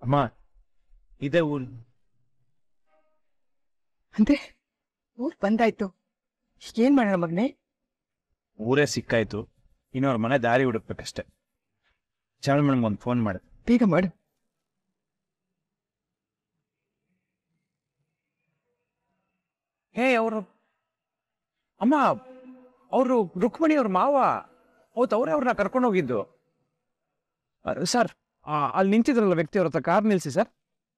ಅಮ್ಮ ಇದೇ ಊರು. ಅಂತೆ ಊರ್ ಬಂದಾಯ್ತು. ಏನ್ ಮಾಡೋಣ ಮಗನೇ? ಊರೇ ಸಿಕ್ಕಾಯ್ತು, ಇನ್ನೊವ್ರ ಮನೆ ದಾರಿ ಹುಡುಕ್ಬೇಕಷ್ಟೆ. ಚಾಳು ಮೇಡಮ್ ಒಂದು ಫೋನ್ ಮಾಡು. ಬೇಗ ಮಾಡು. ಹೇ ಅವರು ಅಮ್ಮ, ಅವರು ರುಕ್ಮಿಣಿ ಅವ್ರ ಮಾವ. ಹೌದು, ಅವರೇ ಅವ್ರನ್ನ ಕರ್ಕೊಂಡು ಹೋಗಿದ್ದು. ಸರ್, ಅಲ್ಲಿ ನಿಂತಿದ್ರಲ್ಲ ವ್ಯಕ್ತಿ, ಅವ್ರ ಹತ್ರ ಕಾರ್ ನಿಲ್ಸಿ ಸರ್.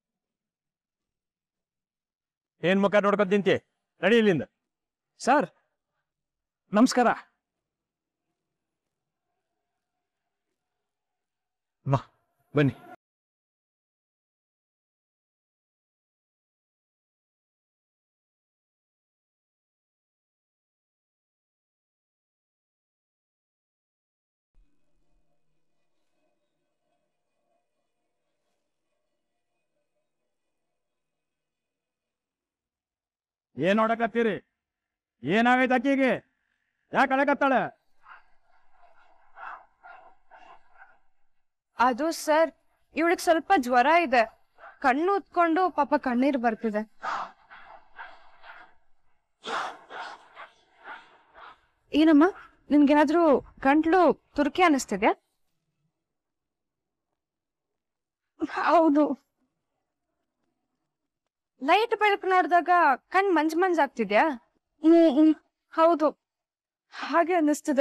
ಏನ್ ಮುಖ ನೋಡ್ಕೊಂಡ್ ನಿಂತಿ? ನಡಿ ಇಲ್ಲಿಂದ. ಸರ್ ನಮಸ್ಕಾರ. ಬನ್ನಿ. ಏನ್ ನೋಡಕತ್ತೀರಿ? ಏನಾಗೈತೆ ಅಕ್ಕಿಗೆ? ಯಾಕೆ ಅಳಕತ್ತಾಳೆ? ಅದು ಸರ್, ಇವಳಿಗೆ ಸ್ವಲ್ಪ ಜ್ವರ ಇದೆ. ಕಣ್ಣು ಉತ್ಕೊಂಡು ಪಾಪ ಕಣ್ಣೀರು ಬರ್ತಿದೆ. ಏನಮ್ಮ, ನಿನ್ಗೇನಾದ್ರೂ ಗಂಟ್ಲು ತುರ್ಕಿ ಅನಿಸ್ತಿದ್ಯಾ? ಹೌದು. ಲೈಟ್ ಬೆಳಕನಾಡ್ದಾಗ ಕಣ್ ಮಂಜ್ ಆಗ್ತಿದ್ಯಾ? ಹೌದು, ಹಾಗೆ ಅನ್ನಿಸ್ತಿದೆ.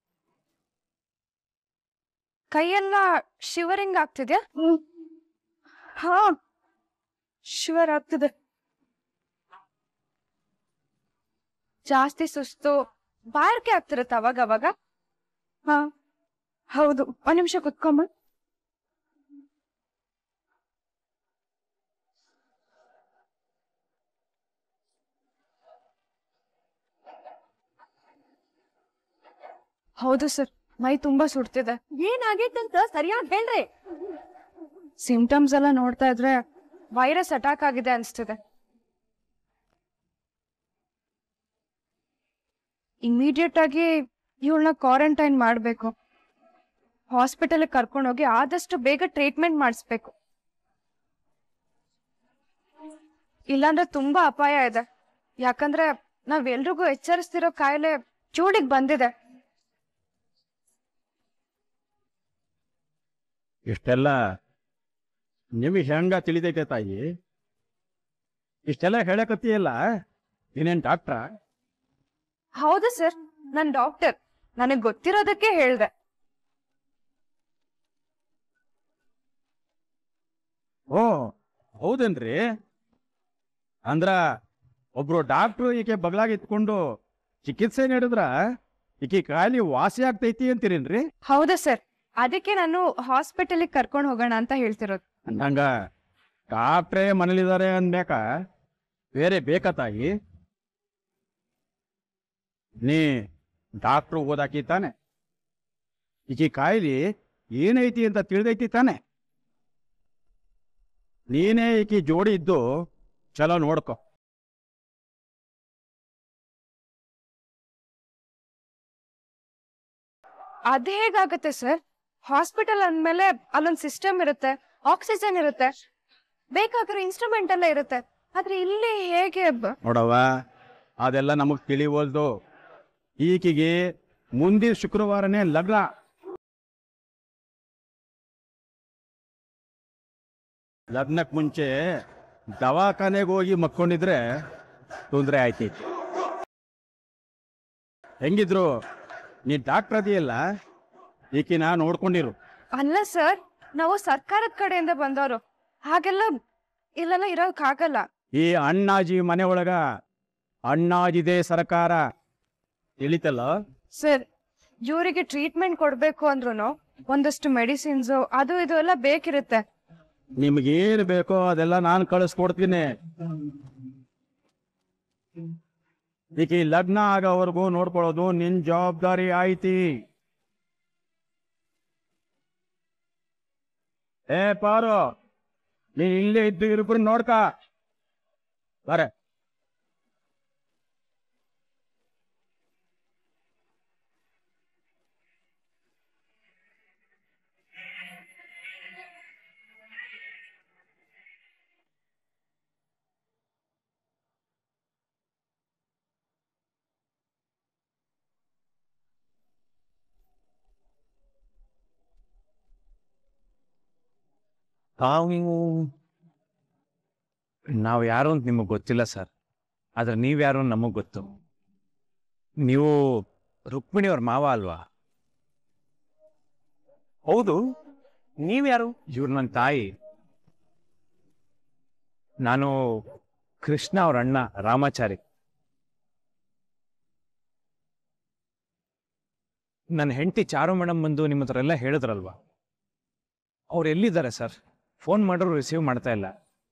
ಕೈಯೆಲ್ಲ ಶಿವರಿಂಗ್ ಆಗ್ತಿದ್ಯಾ? ಹಾ, ಶಿವರ್ ಆಗ್ತಿದೆ. ಜಾಸ್ತಿ ಸುಸ್ತು, ಬಾಯಾರಿಕೆ ಆಗ್ತಿರತ್ತ ಅವಾಗ ಅವಾಗ? ಹಾ ಹೌದು. ಒಂದ್ ನಿಮಿಷ ಕುತ್ಕೊಂಬ. ಹೌದು ಸರ್, ಮೈ ತುಂಬಾ ಸುಡ್ತಿದೆ. ಏನಾಗೈತಂತ ಸರಿಯಾಗಿ ಹೇಳ್ರಿ. ಸಿಂಪ್ಟಮ್ಸ್ ಎಲ್ಲ ನೋಡ್ತಾ ಇದ್ರೆ ವೈರಸ್ ಅಟ್ಯಾಕ್ ಆಗಿದೆ ಅನ್ಸ್ತಿದೆ. ಇಮಿಡಿಯೇಟ್ ಆಗಿ ಇವಳನ್ನ ಕ್ವಾರಂಟೈನ್ ಮಾಡ್ಬೇಕು. ಹಾಸ್ಪಿಟಲ್ ಕರ್ಕೊಂಡೋಗಿ ಆದಷ್ಟು ಬೇಗ ಟ್ರೀಟ್ಮೆಂಟ್ ಮಾಡಿಸ್ಬೇಕು. ಇಲ್ಲಾಂದ್ರೆ ತುಂಬಾ ಅಪಾಯ ಇದೆ. ಯಾಕಂದ್ರೆ ನಾವೆಲ್ರಿಗೂ ಎಚ್ಚರಿಸ್ತಿರೋ ಕಾಯಿಲೆ ಚೂಡಿಗೆ ಬಂದಿದೆ. ಇಷ್ಟೆಲ್ಲ ನಿಮಗೆ ಹೆಂಗ ತಿಳಿದೈತೆ ತಾಯಿ? ಇಷ್ಟೆಲ್ಲ ಹೇಳಕತ್ತೀಯಲ್ಲ, ನೀನೇನ್ ಡಾಕ್ಟ್ರಾ? ಹೌದು ಸರ್, ನನ್ ಡಾಕ್ಟರ್. ನನಗ್ ಗೊತ್ತಿರೋದಕ್ಕೆ ಹೇಳ್ದೆ. ಓ ಹೌದೇನ್ರಿ? ಅಂದ್ರ ಒಬ್ರು ಡಾಕ್ಟ್ರು ಈಕೆ ಬಗ್ಲಾಗಿ ಇತ್ಕೊಂಡು ಚಿಕಿತ್ಸೆ ನೀಡಿದ್ರ ಈಕೆ ಕಾಯಿಲೆ ವಾಸಿ ಆಗ್ತೈತಿ ಅಂತೀರೇನ್ರಿ? ಹೌದಾ ಸರ್, ಅದಕ್ಕೆ ನಾನು ಹಾಸ್ಪಿಟಲಿಗೆ ಕರ್ಕೊಂಡು ಹೋಗೋಣ ಅಂತ ಹೇಳ್ತಿರೋದು. ಅಂದಂಗ ಡಾಕ್ಟ್ರೇ ಮನೇಲಿದ್ದಾರೆ ಅಂದ್ಮ್ಯಾಕ ಬೇರೆ ಬೇಕಾ ತಾಯಿ? ನೀ ಡಾಕ್ಟ್ರು ಓದಾಕಿ ತಾನೆ? ಈಕಿ ಕಾಯಿಲೆ ಏನೈತಿ ಅಂತ ತಿಳಿದೈತಿ ತಾನೆ? ನೀನೇ ಈಕಿ ಜೋಡಿ ಇದ್ದು ಚಲೋ ನೋಡ್ಕೊ. ಅದ್ ಹೇಗಾಗತ್ತೆ ಸರ್? ಹಾಸ್ಪಿಟಲ್ ಅಂದ್ಮೇಲೆ ಅಲ್ಲೊಂದ್ ಸಿಸ್ಟಮ್ ಇರುತ್ತೆ, ಆಕ್ಸಿಜನ್ ಇರುತ್ತೆ, ಬೇಕಾಗಿರೋ ಇನ್ಸ್ಟ್ರೂಮೆಂಟ್ ಎಲ್ಲ ಇರುತ್ತೆ. ಆದ್ರೆ ಇಲ್ಲಿ ಹೇಗೆ? ನೋಡವ್ವ, ಅದೆಲ್ಲ ನಮಗ್ ತಿಳಿವಲ್ದು. ಈಕಿಗೆ ಮುಂದಿನ ಶುಕ್ರವಾರನೇ ಲಗ್ನ. ಲಗ್ನಕ್ ಮುಂಚೆ ದವಾಖಾನೆಗೆ ಹೋಗಿ ಮಕ್ಕೊಂಡಿದ್ರೆ ತೊಂದರೆ ಆಯ್ತೈತಿ. ಹೆಂಗಿದ್ರು ನೀ ಡಾಕ್ಟರ್ ಅದೆಯಲ್ಲ, ಈಕಿನ ನೋಡ್ಕೊಂಡಿರು. ಅಲ್ಲ ಸರ್, ನಾವು ಸರ್ಕಾರದ ಕಡೆಯಿಂದ ಬಂದವರು, ಹಾಗೆಲ್ಲ ಇಲ್ಲೆಲ್ಲ ಇರೋಕ್ಕಾಗಲ್ಲ. ಈ ಅಣ್ಣಾಜಿ ಮನೆ ಒಳಗ ಅಣ್ಣಾಜಿದೆ ಸರ್ಕಾರ, ತಿಳಿತಲ್ಲ? ಸರ್, ಇವರಿಗೆ ಟ್ರೀಟ್ಮೆಂಟ್ ಕೊಡ್ಬೇಕು ಅಂದ್ರೂ ಒಂದಷ್ಟು ಮೆಡಿಸಿನ್ಸ್ ಅದು ಇದು ಎಲ್ಲ ಬೇಕಿರುತ್ತೆ. ನಿಮ್ಗೇನು ಬೇಕೋ ಅದೆಲ್ಲ ನಾನು ಕಳಿಸ್ಕೊಡ್ತೀನಿ. ಈಕಿ ಲಗ್ನ ಆಗೋವರೆಗೂ ನೋಡ್ಕೊಳ್ಳೋದು ನಿನ್ ಜವಾಬ್ದಾರಿ ಆಯ್ತಿ. ಏ ಪಾರು, ನೀನ್ ಇಲ್ಲೇ ಇದ್ದು ಇರ್ಬ್ರು ನೋಡ್ಕ ಬರೆ. ನಾವು ಯಾರು ಅಂತ ನಿಮಗೆ ಗೊತ್ತಿಲ್ಲ ಸರ್, ಆದ್ರೆ ನೀವ್ಯಾರು ಅಂತ ನಮಗೆ ಗೊತ್ತು. ನೀವು ರುಕ್ಮಿಣಿ ಅವ್ರ ಮಾವ ಅಲ್ವಾ? ಹೌದು, ನೀವ್ಯಾರು? ಇವ್ರು ನನ್ನ ತಾಯಿ. ನಾನು ಕೃಷ್ಣ ಅವ್ರ ಅಣ್ಣ ರಾಮಾಚಾರಿ. ನನ್ನ ಹೆಂಡತಿ ಚಾರು ಮೇಡಮ್ ಬಂದು ನಿಮ್ಮ ಹತ್ರ ಎಲ್ಲ ಹೇಳಿದ್ರಲ್ವಾ? ಅವ್ರು ಎಲ್ಲಿದ್ದಾರೆ ಸರ್? ಫೋನ್ ಮಾಡಿದ್ರು ರಿಸೀವ್ ಮಾಡ್ತಾ ಇಲ್ಲ.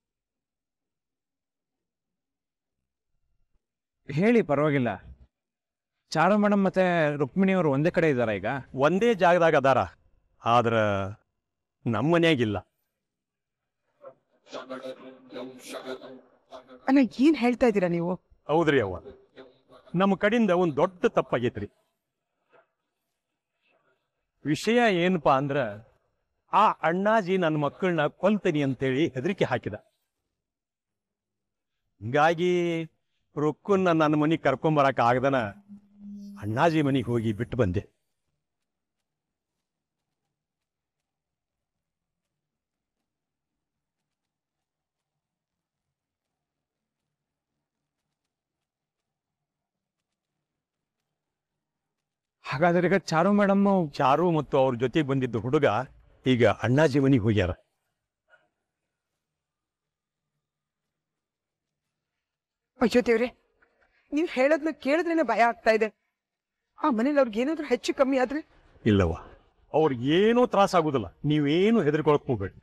ಹೇಳಿ, ಪರವಾಗಿಲ್ಲ. ಚಾರು ಮೇಡಮ್ ಮತ್ತೆ ರುಕ್ಮಿಣಿ ಅವರು ಒಂದೇ ಕಡೆ ಇದ್ದಾರಾ ಈಗ? ಒಂದೇ ಜಾಗದಾಗ ಅದಾರ, ಆದ್ರ ನಮ್ಮ ಮನ್ಯಾಗಿಲ್ಲ. ಅಣ್ಣ, ಏನ್ ಹೇಳ್ತಾ ಇದ್ದೀರಾ ನೀವು? ಹೌದ್ರಿ ಅವ್ವ, ನಮ್ಮ ಕಡೆಯಿಂದ ಒಂದು ದೊಡ್ಡ ತಪ್ಪಾಗೈತ್ರಿ. ವಿಷಯ ಏನಪ್ಪಾ ಅಂದ್ರ, ಆ ಅಣ್ಣಾಜಿ ನನ್ನ ಮಕ್ಕಳನ್ನ ಕೊಲ್ತೀನಿ ಅಂತೇಳಿ ಹೆದರಿಕೆ ಹಾಕಿದ. ಹಿಂಗಾಗಿ ರುಕ್ಕನ್ನ ನನ್ನ ಮನೆಗೆ ಕರ್ಕೊಂಬರಕ ಆಗದನ ಅಣ್ಣಾಜಿ ಮನೆಗೆ ಹೋಗಿ ಬಿಟ್ಟು ಬಂದೆ. ಹಾಗಾದ್ರೆ ಈಗ ಚಾರು ಮೇಡಮ್ ಚಾರು ಮತ್ತು ಅವ್ರ ಜೊತೆಗೆ ಬಂದಿದ್ದ ಹುಡುಗ ಈಗ ಅಣ್ಣಾಜಿ ಮನೆಗೆ ಹೋಗ್ಯಾರ. ಅಯ್ಯೋ ದೇವ್ರೆ, ನೀವ್ ಹೇಳೋದ್ನ ಕೇಳಿದ್ರೇನೆ ಭಯ ಆಗ್ತಾ ಇದೆ. ಆ ಮನೇಲಿ ಅವ್ರಿಗೆ ಏನಾದ್ರೂ ಹೆಚ್ಚು ಕಮ್ಮಿ ಆದ್ರೆ? ಇಲ್ಲವ, ಅವ್ರಿಗೇನೂ ತ್ರಾಸಾಗುದಿಲ್ಲ, ನೀವೇನು ಹೆದರ್ಕೊಳಕ್ ಹೋಗ್ಬೇಡಿ.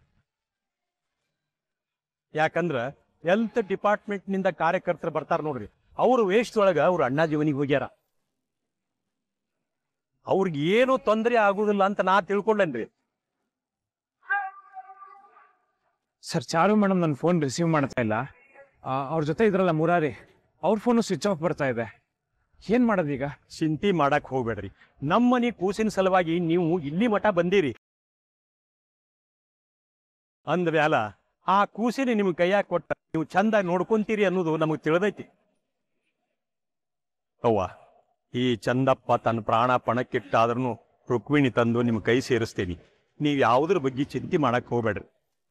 ಯಾಕಂದ್ರ ಹೆಲ್ತ್ ಡಿಪಾರ್ಟ್ಮೆಂಟ್ ನಿಂದ ಕಾರ್ಯಕರ್ತರು ಬರ್ತಾರ ನೋಡ್ರಿ, ಅವ್ರ ವೇಷದೊಳಗ ಅವ್ರ ಅಣ್ಣಾಜಿ ಮನೆಗೆ ಹೋಗ್ಯಾರ. ಅವ್ರಿಗೆ ಏನೂ ತೊಂದರೆ ಆಗುದಿಲ್ಲ ಅಂತ ನಾ ತಿಳ್ಕೊಂಡೇನ್ರಿ. ಸರ್, ಚಾರು ಮೇಡಮ್ ನನ್ನ ಫೋನ್ ರಿಸೀವ್ ಮಾಡ್ತಾ ಇಲ್ಲ. ಅವ್ರ ಜೊತೆ ಇದ್ರಲ್ಲ ಮುರಾರಿ, ಅವ್ರ ಫೋನು ಸ್ವಿಚ್ ಆಫ್ ಬರ್ತಾ ಇದೆ. ಏನ್ ಮಾಡೋದೀಗ? ಚಿಂತೆ ಮಾಡಕ್ ಹೋಗ್ಬೇಡ್ರಿ. ನಮ್ಮನೆ ಕೂಸಿನ ಸಲುವಾಗಿ ನೀವು ಇಲ್ಲಿ ಮಠ ಬಂದಿರಿ ಅಂದ್ಮ್ಯಾಲ ಆ ಕೂಸಿನ ನಿಮ್ಗೆ ಕೈಯಾಗ ಕೊಟ್ಟ ನೀವು ಚಂದ ನೋಡ್ಕೊಂತೀರಿ ಅನ್ನೋದು ನಮಗೆ ತಿಳಿದೈತಿ. ಅವ್ವ, ಈ ಚಂದಪ್ಪ ತನ್ನ ಪ್ರಾಣ ಪಣಕ್ಕಿಟ್ಟಾದ್ರೂ ರುಕ್ಮಿಣಿ ತಂದು ನಿಮ್ಮ ಕೈ ಸೇರಿಸ್ತೀನಿ. ನೀವು ಯಾವುದ್ರ ಬಗ್ಗೆ ಚಿಂತೆ ಮಾಡಕ್ ಹೋಗ್ಬೇಡ್ರಿ.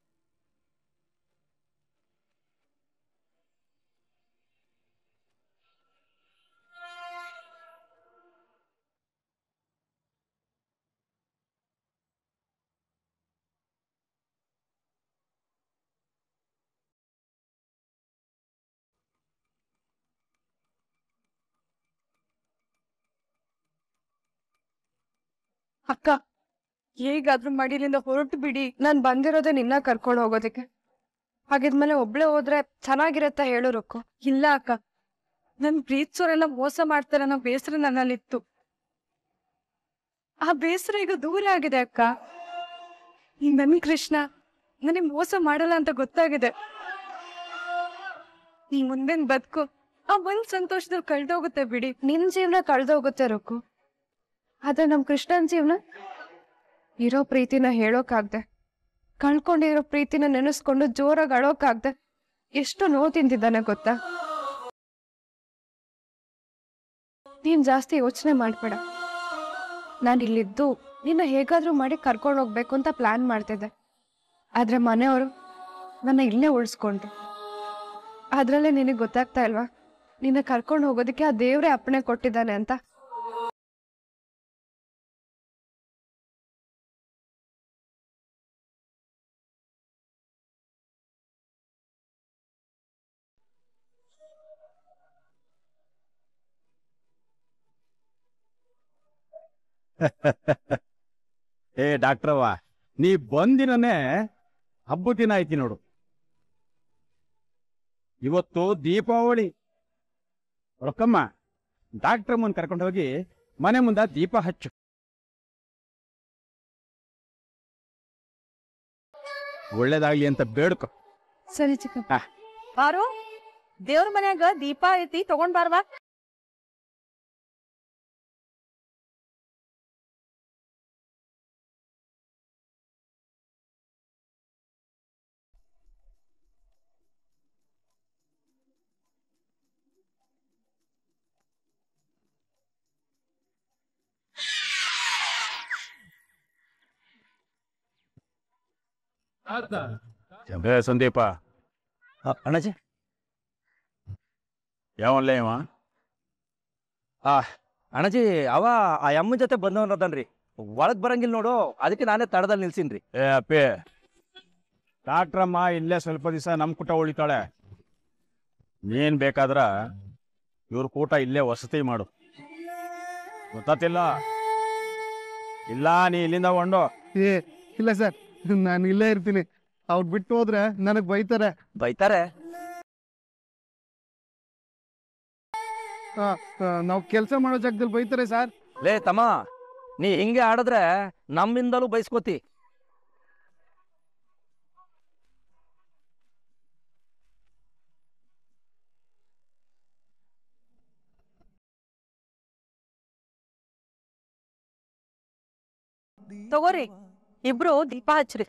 ಅಕ್ಕ, ಹೇಗಾದ್ರೂ ಮಾಡಿ ಇಲ್ಲಿಂದ ಹೊರಟು ಬಿಡಿ. ನಾನ್ ಬಂದಿರೋದೇ ನಿನ್ನ ಕರ್ಕೊಂಡು ಹೋಗೋದಕ್ಕೆ. ಹಾಗಿದ್ಮೇಲೆ ಒಬ್ಳೆ ಹೋದ್ರೆ ಚೆನ್ನಾಗಿರತ್ತ ಹೇಳು ರುಕ್ಕು. ಇಲ್ಲ ಅಕ್ಕ, ನನ್ ಪ್ರೀತಿಸೋರೆಲ್ಲ ಮೋಸ ಮಾಡ್ತಾರೆ ಅನ್ನೋ ಬೇಸರ ನನ್ನಲ್ಲಿತ್ತು. ಆ ಬೇಸರ ಈಗ ದೂರ ಆಗಿದೆ ಅಕ್ಕ. ಈ ನನ್ ಕೃಷ್ಣ ನನಗೆ ಮೋಸ ಮಾಡಲ್ಲ ಅಂತ ಗೊತ್ತಾಗಿದೆ. ಈ ಮುಂದಿನ ಬದುಕು ಆ ಒಂದ್ ಸಂತೋಷದಲ್ಲಿ ಕಳ್ದೋಗುತ್ತೆ ಬಿಡಿ. ನಿನ್ ಜೀವನ ಕಳ್ದೋಗುತ್ತೆ ರುಕ್ಕು, ಆದ್ರೆ ನಮ್ ಕೃಷ್ಣನ್ ಜೀವನ ಇರೋ ಪ್ರೀತಿನ ಹೇಳೋಕಾಗ್ದೆ, ಕಳ್ಕೊಂಡಿರೋ ಪ್ರೀತಿನ ನೆನೆಸ್ಕೊಂಡು ಜೋರಾಗಿ ಅಳೋಕಾಗ್ದೆ ಎಷ್ಟು ನೋವು ತಿಂತಿದ್ದಾನೆ ಗೊತ್ತಾ? ನೀನ್ ಜಾಸ್ತಿ ಯೋಚನೆ ಮಾಡ್ಬೇಡ. ನಾನು ಇಲ್ಲಿದ್ದು ನಿನ್ನ ಹೇಗಾದ್ರೂ ಮಾಡಿ ಕರ್ಕೊಂಡು ಹೋಗ್ಬೇಕು ಅಂತ ಪ್ಲಾನ್ ಮಾಡ್ತಿದ್ದೆ. ಆದ್ರೆ ಮನೆಯವರು ನನ್ನ ಇಲ್ಲೇ ಉಳಿಸ್ಕೊಂಡ್ರು. ಅದ್ರಲ್ಲೇ ನಿನಗೆ ಗೊತ್ತಾಗ್ತಾ ಇಲ್ವಾ, ನಿನ್ನ ಕರ್ಕೊಂಡು ಹೋಗೋದಕ್ಕೆ ಆ ದೇವ್ರೇ ಅಪ್ಪಣೆ ಕೊಟ್ಟಿದ್ದಾನೆ ಅಂತ. ಏ ಡಾಕ್ಟ್ರವ್ವ, ನೀ ಬಂದಿನೇ ಹಬ್ಬದ ದಿನ ಐತಿ ನೋಡು. ಇವತ್ತು ದೀಪಾವಳಿ. ರೊಕ್ಕಮ್ಮ, ಡಾಕ್ಟ್ರ ಮುಂದೆ ಕರ್ಕೊಂಡು ಹೋಗಿ ಮನೆ ಮುಂದೆ ದೀಪ ಹಚ್ಚು. ಒಳ್ಳೇದಾಗ್ಲಿ ಅಂತ ಬೇಡ್ಕೊ. ಸರಿ ಚಿಕ್ಕಪ್ಪ. ಬಾರು, ದೇವ್ರ ಮನ್ಯಾಗ ದೀಪ ಐತಿ, ತಗೊಂಡ್ ಬಾರ್ವಾ. ಸಂದೀಪ ಅಣ್ಣಾಜಿ ಯಾವನ್ಲೇ ಇವ? ಅಣ್ಣಾಜಿ ಅವ ಆ ಅಮ್ಮನ ಜೊತೆ ಬಂದವನದನ್ರಿ, ಒಳಗ್ ಬರಂಗಿಲ್ಲ ನೋಡು, ಅದಕ್ಕೆ ನಾನೇ ತಡದಲ್ಲಿ ನಿಲ್ಸಿನ್ರಿ. ಏ ಅಪ್ಪಿ, ಡಾಕ್ಟ್ರಮ್ಮ ಇಲ್ಲೇ ಸ್ವಲ್ಪ ದಿವಸ ನಮ್ ಕೂಟ ಉಳಿತಾಳೆ. ನೀನ್ ಬೇಕಾದ್ರ ಇವ್ರ ಕೂಟ ಇಲ್ಲೇ ವಸತಿ ಮಾಡು, ಗೊತ್ತಾತಿಲ್ಲ? ಇಲ್ಲ ನೀ ಇಲ್ಲಿಂದ ಹೊಂಡು. ಏ ಇಲ್ಲ ಸರ್, ನಾನು ಇಲ್ಲೇ ಇರ್ತೀನಿ. ಅವ್ರು ಬಿಟ್ಟು ಹೋದ್ರೆ ನನಗ್ ಬೈತಾರೆ. ಬೈತಾರೆ? ನಾವು ಕೆಲಸ ಮಾಡೋ ಜಾಗದಲ್ಲಿ ಬೈತಾರೆ ಸರ್. ಲೇ ತಮ್ಮ, ನೀ ಹಿಂಗೆ ಆಡಿದ್ರೆ ನಮ್ಮಿಂದಲೂ ಬೈಸ್ಕೋತಿ. ತಗೋರಿ, ಇಬ್ರು ದೀಪ ಹಚ್ಚ್ರಿ.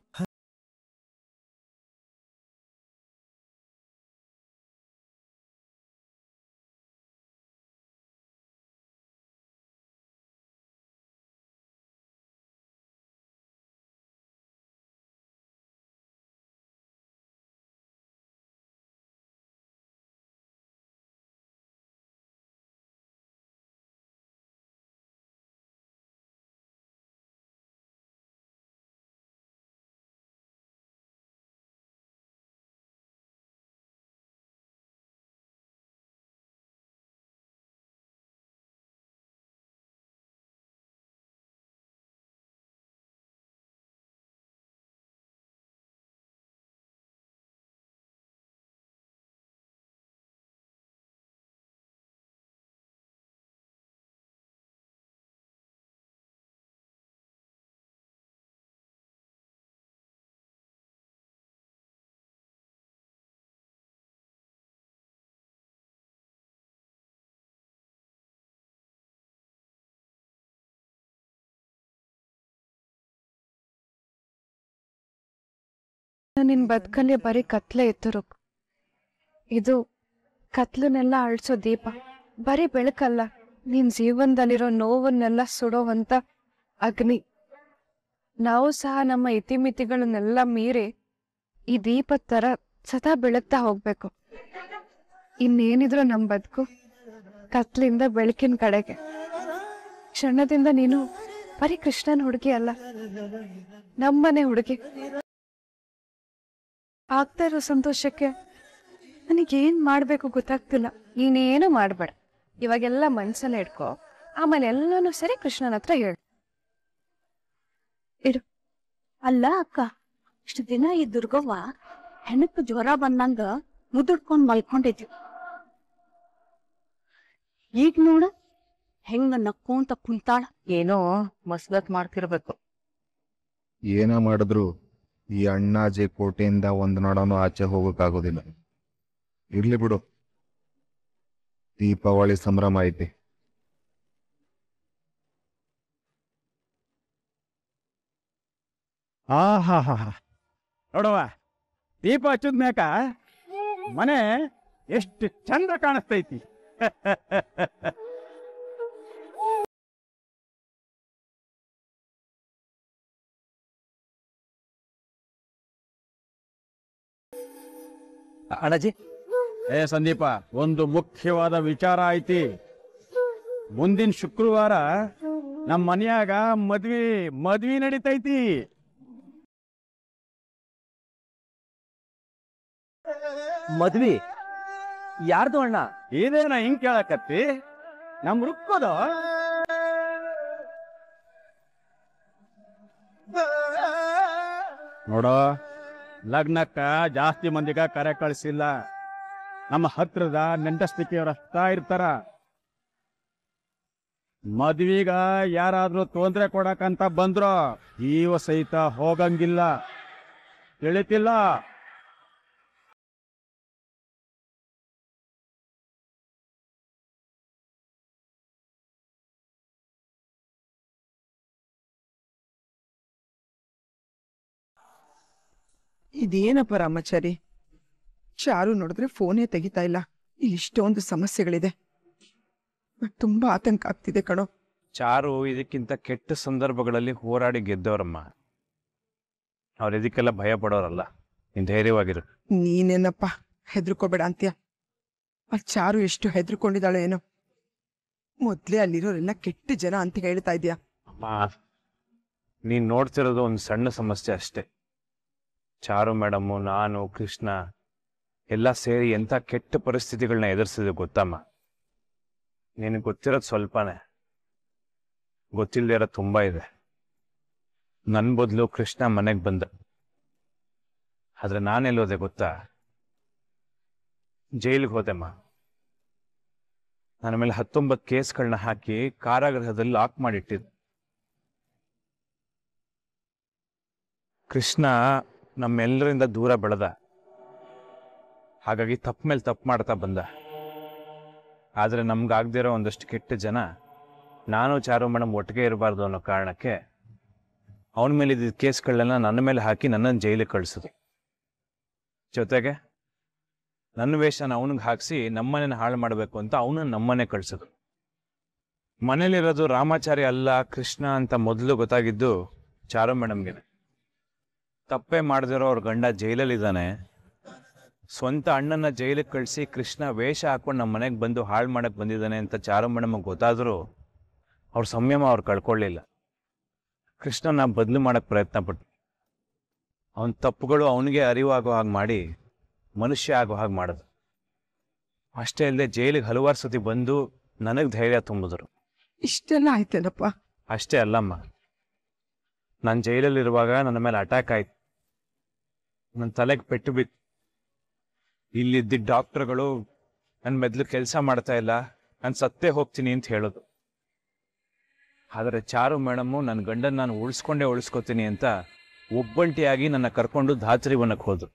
ನಿನ್ ಬದುಕಲ್ಲಿ ಬರೀ ಕತ್ಲೆ ಇತ್ತು ರುಕ್. ಇದು ಕತ್ಲನ್ನೆಲ್ಲ ಅಳಿಸೋ ದೀಪ, ಬರೀ ಬೆಳಕಲ್ಲ, ನಿನ್ ಜೀವನದಲ್ಲಿರೋ ನೋವನ್ನೆಲ್ಲ ಸುಡೋವಂತ ಅಗ್ನಿ. ನಾವು ಸಹ ನಮ್ಮ ಇತಿಮಿತಿಗಳನ್ನೆಲ್ಲ ಮೀರಿ ಈ ದೀಪದ ತರ ಸದಾ ಬೆಳಗ್ತಾ ಹೋಗ್ಬೇಕು. ಇನ್ನೇನಿದ್ರು ನಮ್ ಬದುಕು ಕತ್ಲಿಂದ ಬೆಳಕಿನ ಕಡೆಗೆ. ಕ್ಷಣದಿಂದ ನೀನು ಬರೀ ಕೃಷ್ಣನ್ ಹುಡುಗಿ ಅಲ್ಲ, ನಮ್ಮನೆ ಹುಡುಗಿ. ಆಗ್ತಾ ಇರೋ ಸಂತೋಷಕ್ಕೆ ನನಗೇನ್ ಮಾಡ್ಬೇಕು ಗೊತ್ತಾಗ್ತಿಲ್ಲ. ನೀನೇನು ಮಾಡ್ಬೇಡ, ಇವಾಗೆಲ್ಲ ಮನ್ಸಲ್ಲೇ ಇಟ್ಕೋ, ಆಮೇಲೆ ಎಲ್ಲಾನು ಸರಿ ಕೃಷ್ಣನ ಹತ್ರ ಹೇಳು. ಇಡು. ಅಲ್ಲ ಅಕ್ಕ, ಇಷ್ಟು ದಿನ ಈ ದುರ್ಗವ್ವ ಹೆಣಕ್ ಜ್ವರ ಬಂದಂಗ ಮುದುಡ್ಕೊಂಡ್ ಮಲ್ಕೊಂಡಿದ್ವಿ. ಈಗ ನೋಡ ಹೆಂಗ ನಕ್ಕೊಂತ ಕುಂತಾಳ. ಏನೋ ಮಸ್ಲತ್ ಮಾಡ್ತಿರ್ಬೇಕು. ಏನ ಮಾಡಿದ್ರು ಈ ಅಣ್ಣಾಜಿ ಕೋಟೆಯಿಂದ ಒಂದು ನೋಡೋನು ಆಚೆ ಹೋಗಕ್ಕಾಗೋದಿಲ್ಲ. ಇರ್ಲಿ ಬಿಡು, ದೀಪಾವಳಿ ಸಂಭ್ರಮ ಐತಿ. ನೋಡವ, ದೀಪ ಹಚ್ಚದ ಮ್ಯಾಕ ಮನೆ ಎಷ್ಟು ಚಂದ ಕಾಣಿಸ್ತೈತಿ. ಅಣ್ಣಾಜಿ, ಸಂದೀಪ, ಒಂದು ಮುಖ್ಯವಾದ ವಿಚಾರ ಐತಿ. ಮುಂದಿನ ಶುಕ್ರವಾರ ನಮ್ಮ ಮನ್ಯಾಗ ಮದ್ವಿ ನಡೀತೈತಿ. ಮದ್ವಿ ಯಾರ್ದು ಅಣ್ಣ? ಇದೇನ ಹಿಂಗ್ ಕೇಳಕತ್ತಿ? ನಮ್ ರುಕ್ಕೋದು. ನೋಡೋ, ಲಗ್ನಕ್ಕ ಜಾಸ್ತಿ ಮಂದಿಗ ಕರೆ ಕಳಿಸಿಲ್ಲ. ನಮ್ಮ ಹತ್ರದ ನೆಂಟಸ್ತಿಕೆಯವ್ರಷ್ಟ ಇರ್ತಾರ. ಮದ್ವಿಗ ಯಾರಾದ್ರೂ ತೊಂದ್ರೆ ಕೊಡಕಂತ ಬಂದ್ರು ಈವ ಸಹಿತ ಹೋಗಂಗಿಲ್ಲ, ತಿಳಿತಿಲ್ಲ? ಇದೇನಪ್ಪ ರಾಮಚಾರಿ, ಚಾರು ನೋಡಿದ್ರೆ ಫೋನೇ ತೆಗಿತಾ ಇಲ್ಲ. ಇಲ್ಲಿ ಇಷ್ಟೊಂದು ಸಮಸ್ಯೆಗಳಿದೆ, ತುಂಬಾ ಆತಂಕ ಆಗ್ತಿದೆ ಕಣೋ. ಚಾರು ಇದಕ್ಕಿಂತ ಕೆಟ್ಟ ಸಂದರ್ಭಗಳಲ್ಲಿ ಹೋರಾಡಿ ಗೆದ್ದವರಮ್ಮ. ಅವ್ರು ಇದಕ್ಕೆಲ್ಲ ಭಯ ಪಡೋರಲ್ಲ. ನೀನ್ ಧೈರ್ಯವಾಗಿರು. ನೀನೇನಪ್ಪ ಹೆದರ್ಕೋಬೇಡ ಅಂತ್ಯ. ಆ ಚಾರು ಎಷ್ಟು ಹೆದರ್ಕೊಂಡಿದ್ದಾಳೆ ಏನೋ. ಮೊದ್ಲೇ ಅಲ್ಲಿರೋರೆಲ್ಲ ಕೆಟ್ಟ ಜನ ಅಂತ ಹೇಳ್ತಾ ಇದ್ಯಾ. ಅಮ್ಮ, ನೀನ್ ನೋಡ್ತಿರೋದು ಒಂದು ಸಣ್ಣ ಸಮಸ್ಯೆ ಅಷ್ಟೇ. ಚಾರು ಮೇಡಮ್ಮು, ನಾನು, ಕೃಷ್ಣ ಎಲ್ಲ ಸೇರಿ ಎಂಥ ಕೆಟ್ಟ ಪರಿಸ್ಥಿತಿಗಳನ್ನ ಎದುರಿಸಿದ್ವಿ ಗೊತ್ತಮ್ಮ. ನಿನಗೆ ಗೊತ್ತಿರೋದು ಸ್ವಲ್ಪನೇ, ಗೊತ್ತಿಲ್ಲದೆ ಇರೋದು ತುಂಬ ಇದೆ. ನನ್ನ ಬದಲು ಕೃಷ್ಣ ಮನೆಗೆ ಬಂದ. ಆದ್ರೆ ನಾನೆಲ್ಲೋದೆ ಗೊತ್ತಾ? ಜೈಲಿಗೆ ಹೋದೆಮ್ಮ. ನನ್ನ ಮೇಲೆ 19 ಕೇಸ್ಗಳನ್ನ ಹಾಕಿ ಕಾರಾಗೃಹದಲ್ಲಿ ಲಾಕ್ ಮಾಡಿಟ್ಟಿದ್ದು. ಕೃಷ್ಣ ನಮ್ಮೆಲ್ಲರಿಂದ ದೂರ ಬೆಳೆದ. ಹಾಗಾಗಿ ತಪ್ಪು ಮೇಲೆ ತಪ್ಪು ಮಾಡ್ತಾ ಬಂದ. ಆದರೆ ನಮ್ಗಾಗ್ದಿರೋ ಒಂದಷ್ಟು ಕೆಟ್ಟ ಜನ ನಾನು ಚಾರು ಮೇಡಮ್ ಒಟ್ಟಿಗೆ ಇರಬಾರ್ದು ಅನ್ನೋ ಕಾರಣಕ್ಕೆ ಅವನ ಮೇಲೆ ಇದ್ದ ಕೇಸ್ಗಳನ್ನ ನನ್ನ ಮೇಲೆ ಹಾಕಿ ನನ್ನನ್ನು ಜೈಲಿಗೆ ಕಳಿಸಿದ್ರು. ಜೊತೆಗೆ ನನ್ನ ವೇಷನ ಅವನಿಗೆ ಹಾಕಿಸಿ ನಮ್ಮನೇನ ಹಾಳು ಮಾಡಬೇಕು ಅಂತ ಅವನನ್ನು ನಮ್ಮನೆ ಕಳಿಸಿದ್ರು. ಮನೇಲಿರೋದು ರಾಮಾಚಾರಿ ಅಲ್ಲ ಕೃಷ್ಣ ಅಂತ ಮೊದಲು ಗೊತ್ತಾಗಿದ್ದು ಚಾರು ಮೇಡಮ್ಗೆ. ತಪ್ಪೇ ಮಾಡದಿರೋ ಅವ್ರ ಗಂಡ ಜೈಲಲ್ಲಿದ್ದಾನೆ. ಸ್ವಂತ ಅಣ್ಣನ ಜೈಲಿಗೆ ಕಳಿಸಿ ಕೃಷ್ಣ ವೇಷ ಹಾಕೊಂಡು ನಮ್ಮ ಮನೆಗೆ ಬಂದು ಹಾಳು ಮಾಡಕ್ಕೆ ಬಂದಿದ್ದಾನೆ ಅಂತ ಚಾರು ಮೇಡಮ್ಗೆ ಗೊತ್ತಾದರೂ ಅವ್ರ ಸಂಯಮ ಅವ್ರು ಕಳ್ಕೊಳ್ಳಿಲ್ಲ. ಕೃಷ್ಣನ ಬದಲು ಮಾಡಕ್ಕೆ ಪ್ರಯತ್ನ ಪಟ್ಟು ಅವನ ತಪ್ಪುಗಳು ಅವನಿಗೆ ಅರಿವಾಗೋ ಹಾಗೆ ಮಾಡಿ ಮನುಷ್ಯ ಆಗೋ ಹಾಗೆ ಮಾಡಿದ್ರು. ಅಷ್ಟೇ ಅಲ್ಲದೆ ಜೈಲಿಗೆ ಹಲವಾರು ಸತಿ ಬಂದು ನನಗೆ ಧೈರ್ಯ ತುಂಬಿದ್ರು. ಇಷ್ಟೆಲ್ಲ ಆಯ್ತೇನಪ್ಪ? ಅಷ್ಟೇ ಅಲ್ಲಮ್ಮ, ನಾನು ಜೈಲಲ್ಲಿರುವಾಗ ನನ್ನ ಮೇಲೆ ಅಟ್ಯಾಕ್ ಆಯ್ತು. ನನ್ನ ತಲೆಗೆ ಪೆಟ್ಟು ಬಿತ್ತು. ಇಲ್ಲಿದ್ದ ಡಾಕ್ಟರ್ಗಳು ನನ್ನ ಮೆದ್ಲು ಕೆಲಸ ಮಾಡ್ತಾ ಇಲ್ಲ, ನಾನು ಸತ್ತೇ ಹೋಗ್ತೀನಿ ಅಂತ ಹೇಳೋದು. ಆದರೆ ಚಾರು ಮೇಡಮ್ಮು ನನ್ನ ಗಂಡನ ನಾನು ಉಳಿಸ್ಕೋತೀನಿ ಅಂತ ಒಬ್ಬಂಟಿಯಾಗಿ ನನ್ನ ಕರ್ಕೊಂಡು ಧಾತ್ರಿವನಕ್ಕೆ ಹೋದ್ರು.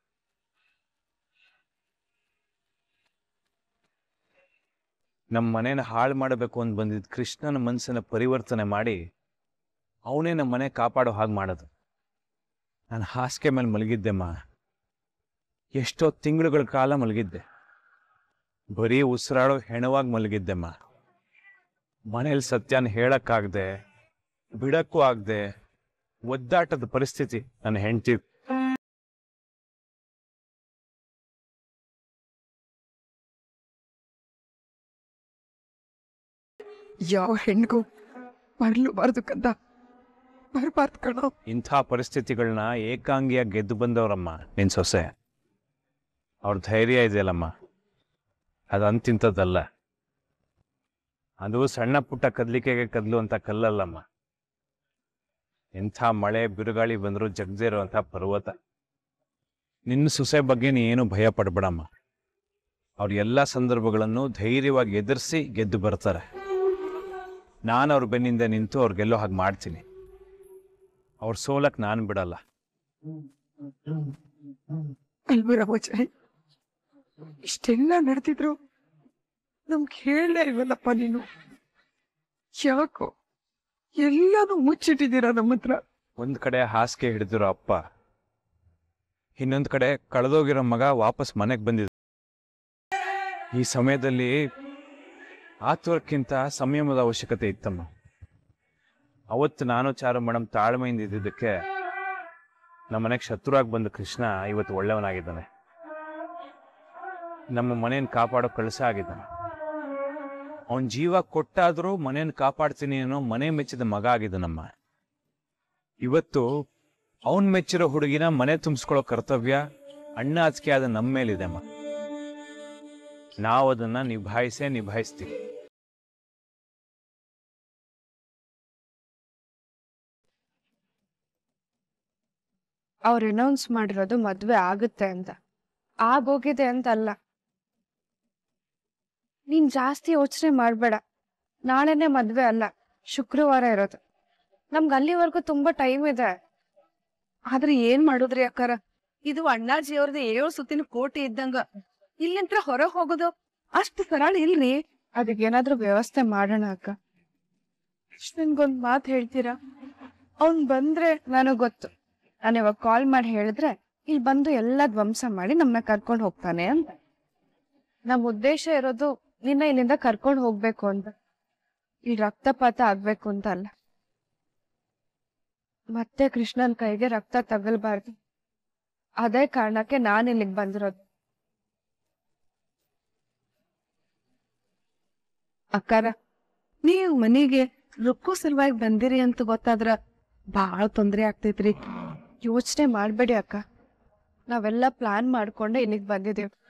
ನಮ್ಮ ಮನೇನ ಹಾಳು ಮಾಡಬೇಕು ಅಂತ ಬಂದಿದ್ದ ಕೃಷ್ಣನ ಮನಸ್ಸನ್ನು ಪರಿವರ್ತನೆ ಮಾಡಿ ಅವನೇ ನಮ್ಮ ಮನೆ ಕಾಪಾಡೋ ಹಾಗೆ ಮಾಡೋದು. ನಾನು ಹಾಸಿಗೆ ಮೇಲೆ ಮಲಗಿದ್ದೆಮ್ಮ. ಎಷ್ಟೋ ತಿಂಗಳುಗಳ ಕಾಲ ಮಲಗಿದ್ದೆ. ಬರೀ ಉಸಿರಾಡೋ ಹೆಣವಾಗಿ ಮಲಗಿದ್ದೆಮ್ಮ. ಮನೇಲಿ ಸತ್ಯನ ಹೇಳಕ್ಕಾಗದೆ ಬಿಡಕ್ಕೂ ಆಗದೆ ಒದ್ದಾಟದ ಪರಿಸ್ಥಿತಿ ನನ್ನ ಹೆಂಡತಿ. ಯಾವ ಹೆಣ್ಗೂ ಬರ್ಲೂಬಾರ್ದು ಕಂದ, ಬರ್ಬಾರ್ದು ಕಣೋ. ಇಂಥ ಪರಿಸ್ಥಿತಿಗಳನ್ನ ಏಕಾಂಗಿಯಾಗಿ ಗೆದ್ದು ಬಂದವರಮ್ಮ ನಿನ್ ಸೊಸೆ. ಅವ್ರ ಧೈರ್ಯ ಇದೆಯಲ್ಲಮ್ಮ, ಅದು ಅಂತಿಂಥದ್ದಲ್ಲ. ಅದು ಸಣ್ಣ ಪುಟ್ಟ ಕದ್ಲಿಕೆಗೆ ಕದ್ಲುವಂಥ ಕಲ್ಲಲ್ಲಮ್ಮ. ಎಂಥ ಮಳೆ ಬಿರುಗಾಳಿ ಬಂದರೂ ಜಗದೇ ಇರುವಂಥ ಪರ್ವತ. ನಿನ್ನ ಸೊಸೆ ಬಗ್ಗೆ ನೀನು ಭಯ ಪಡ್ಬೇಡಮ್ಮ. ಅವ್ರ ಎಲ್ಲ ಸಂದರ್ಭಗಳನ್ನು ಧೈರ್ಯವಾಗಿ ಎದುರಿಸಿ ಗೆದ್ದು ಬರ್ತಾರೆ. ನಾನು ಅವ್ರ ಬೆನ್ನಿಂದ ನಿಂತು ಅವ್ರಿಗೆಲ್ಲೋ ಹಾಗೆ ಮಾಡ್ತೀನಿ. ಅವ್ರ ಸೋಲಕ್ಕೆ ನಾನು ಬಿಡಲ್ಲ. ಅಲ್ವ ರಾಮಾಚಾರಿ, ಇಷ್ಟೆಲ್ಲ ನಡೆದಿದ್ರು ನಮ್ಗೆ ಹೇಳಲೇ ಇಲ್ವಲ್ಲಪ್ಪ ನೀನು. ಯಾಕೋ ಎಲ್ಲಾನು ಮುಚ್ಚಿಟ್ಟಿದ್ದೀರಾ ನಮ್ಮ ಹತ್ರ? ಒಂದ್ ಕಡೆ ಹಾಸಿಗೆ ಹಿಡಿದಿರೋ ಅಪ್ಪ, ಇನ್ನೊಂದ್ ಕಡೆ ಕಳೆದೋಗಿರೋ ಮಗ ವಾಪಸ್ ಮನೆಗೆ ಬಂದಿದ್ದ. ಈ ಸಮಯದಲ್ಲಿ ಆತುರಕ್ಕಿಂತ ಸಂಯಮದ ಅವಶ್ಯಕತೆ ಇತ್ತಮ್ಮ. ಅವತ್ತು ನಾನು ಚಾರು ಮೇಡಮ್ ತಾಳ್ಮೆಯಿಂದ ಇದ್ದಿದ್ದಕ್ಕೆ ನಮ್ಮ ಮನೆಗೆ ಶತ್ರುವಾಗಿ ಬಂದ ಕೃಷ್ಣ ಇವತ್ತು ಒಳ್ಳೆಯವನಾಗಿದ್ದಾನೆ. ನಮ್ಮ ಮನೆಯನ್ನು ಕಾಪಾಡೋ ಕಳಸ ಆಗಿದ್ದಾನೆ. ಅವನ ಜೀವ ಕೊಟ್ಟಾದರೂ ಮನೆಯನ್ನು ಕಾಪಾಡ್ತೀನಿ ಅನ್ನೋ ಮನೆ ಮೆಚ್ಚಿದ ಮಗ ಆಗಿದ್ದಾನಮ್ಮ. ಇವತ್ತು ಅವನ್ ಮೆಚ್ಚಿರೋ ಹುಡುಗಿನ ಮನೆ ತುಂಬಿಸ್ಕೊಳ್ಳೋ ಕರ್ತವ್ಯ ಅಣ್ಣ ಆಚಿಕೆ ಆದ ನಮ್ಮ ಮೇಲಿದೆಮ್ಮ. ನಾವು ಅದನ್ನ ನಿಭಾಯಿಸ್ತೀವಿ. ಅವ್ರು ಅನೌನ್ಸ್ ಮಾಡಿರೋದು ಮದ್ವೆ ಆಗುತ್ತೆ ಅಂತ, ಆಗೋಗಿದೆ ಅಂತ ಅಲ್ಲ. ನೀನ್ ಜಾಸ್ತಿ ಯೋಚನೆ ಮಾಡ್ಬೇಡ. ನಾಳೆನೆ ಮದ್ವೆ ಅಲ್ಲ, ಶುಕ್ರವಾರ ಇರೋದು. ನಮ್ಗೆ ಅಲ್ಲಿವರೆಗೂ ತುಂಬಾ ಟೈಮ್ ಇದೆ. ಆದ್ರೆ ಏನ್ ಮಾಡುದ್ರಿ ಅಕ್ಕಾರ? ಇದು ಅಣ್ಣಾಜಿ ಅವ್ರದ್ದು 7 ಸುತ್ತಿನ ಕೋಟೆ ಇದ್ದಂಗ. ಇಲ್ಲಿಂತ್ರ ಹೊರಗೆ ಹೋಗೋದು ಅಷ್ಟು ಸರಳ ಇಲ್ರಿ. ಅದಕ್ಕೇನಾದ್ರೂ ವ್ಯವಸ್ಥೆ ಮಾಡೋಣ ಅಕ್ಕ. ನನ್ಗೊಂದ್ ಮಾತು ಹೇಳ್ತೀರಾ? ಅವ್ನ್ ಬಂದ್ರೆ ನನಗ್ ಗೊತ್ತು, ನಾನು ಇವಾಗ ಕಾಲ್ ಮಾಡಿ ಹೇಳಿದ್ರೆ ಇಲ್ಲಿ ಬಂದು ಎಲ್ಲ ಧ್ವಂಸ ಮಾಡಿ ನಮ್ಮನ್ನ ಕರ್ಕೊಂಡು ಹೋಗ್ತಾನೆ ಅಂತ. ನಮ್ಮ ಉದ್ದೇಶ ಇರೋದು ನಿನ್ನ ಇಲ್ಲಿಂದ ಕರ್ಕೊಂಡು ಹೋಗ್ಬೇಕು ಅಂತ, ಇಲ್ಲಿ ರಕ್ತಪಾತ ಆಗ್ಬೇಕು ಅಂತ ಅಲ್ಲ. ಮತ್ತೆ ಕೃಷ್ಣನ್ ಕೈಗೆ ರಕ್ತ ತಗಲ್ಬಾರ್ದು. ಅದೇ ಕಾರಣಕ್ಕೆ ನಾನು ಇಲ್ಲಿಗೆ ಬಂದಿರೋದು. ಅಕ್ಕಾರ, ನೀವು ಮನೆಗೆ ರುಕ್ಕು ಸಲುವಾಗಿ ಬಂದಿರಿ ಅಂತ ಗೊತ್ತಾದ್ರ ಬಾಳ ತೊಂದ್ರೆ ಆಗ್ತೈತ್ರಿ. ಯೋಚನೆ ಮಾಡ್ಬೇಡಿ ಅಕ್ಕ, ನಾವೆಲ್ಲ ಪ್ಲಾನ್ ಮಾಡ್ಕೊಂಡೆ ಇಲ್ಲಿಗೆ ಬಂದಿದ್ದೇವೆ.